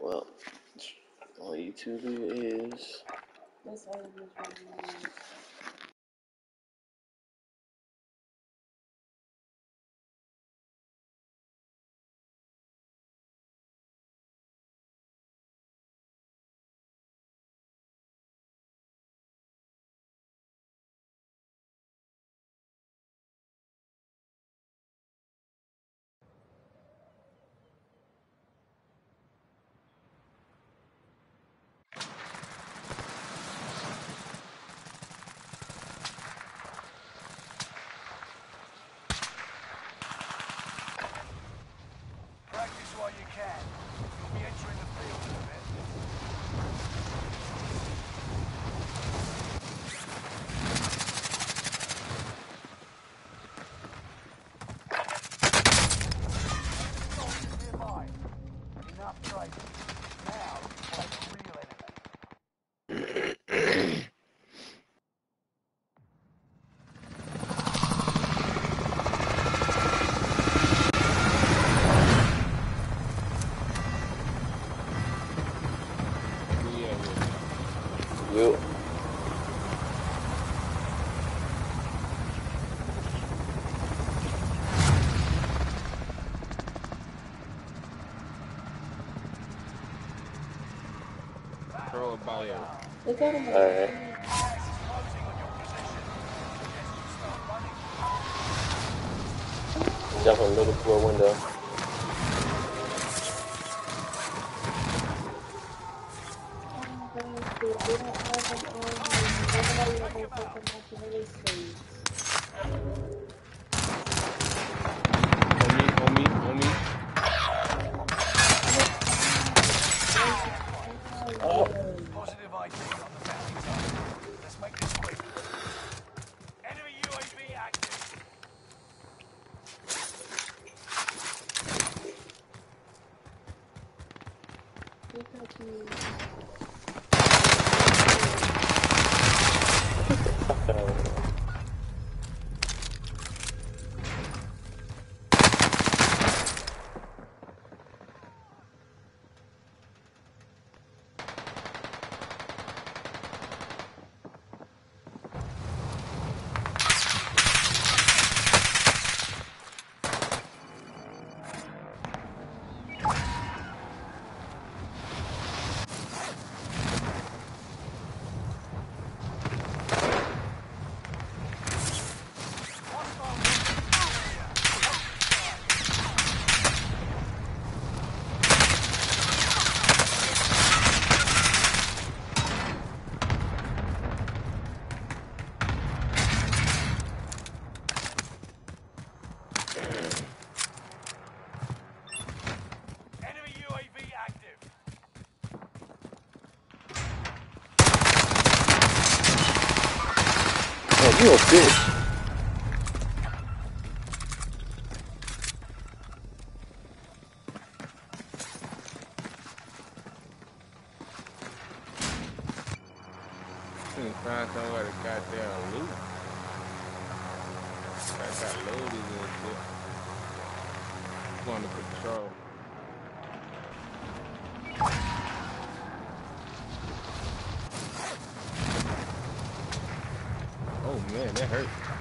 Well, all YouTube is. That's all it is right now. Practice while you can. You'll be entering the field in a bit. Soldiers nearby. Enough training. Now you fight the real enemy. Will. Throw a bio. They got him. Alright. Gas is closing on your position. Suggest you start running. Jump on the middle floor window. On me. Oh. Positive ID on the bounty target. Let's make this quick. Enemy UAV active. Enemy UAV active. Oh, you a bitch. Find somewhere to goddamn loot. I got loaded and shit. Going to patrol. Oh man, that hurt.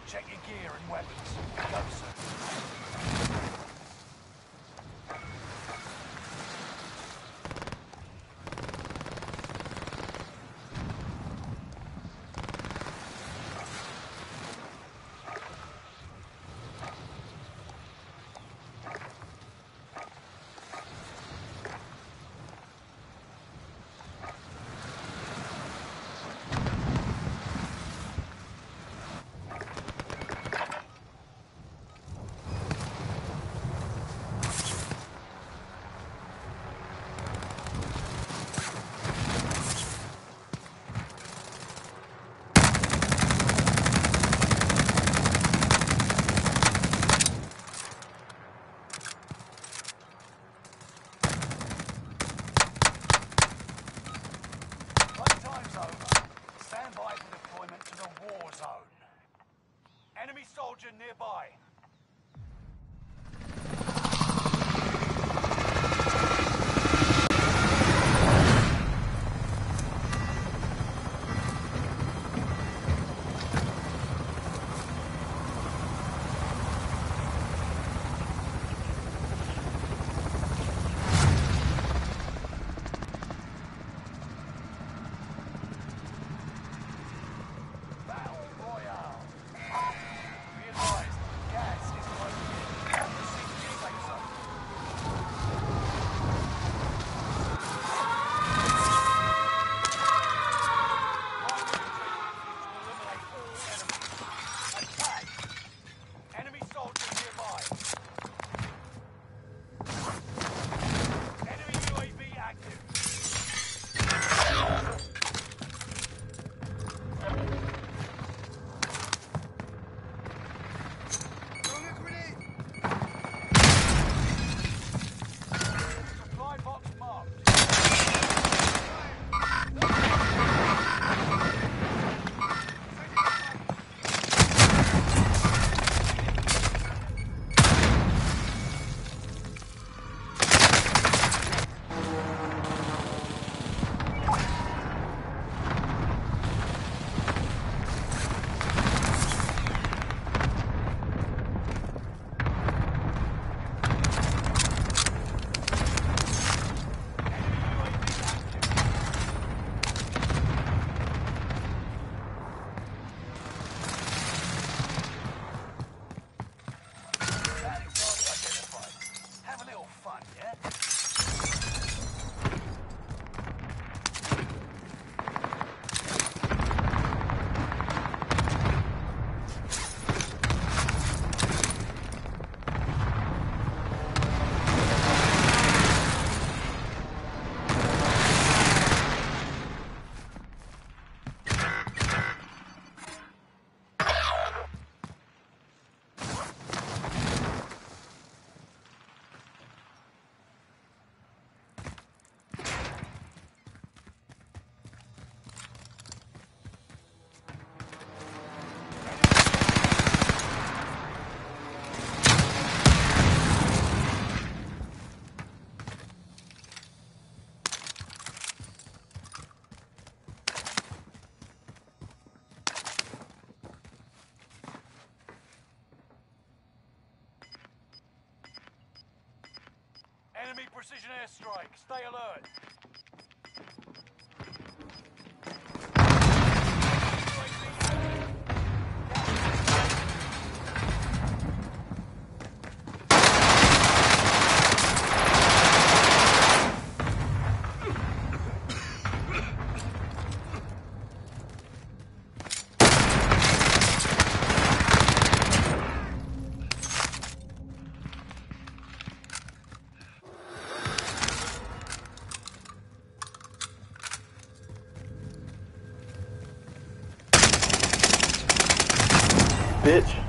Check your gear and weapons. Go soon. Playtime's over. Stand by for deployment to the war zone. Enemy soldier nearby. Battle Royale. Be advised, gas is closing in. Proceed to safe zone. Primary objective is to eliminate all enemies. Attack! Enemy soldier nearby. Enemy UAV active. Supply box marked. Target identified. Have a little fun, yeah? Enemy precision airstrike. Stay alert. Bitch.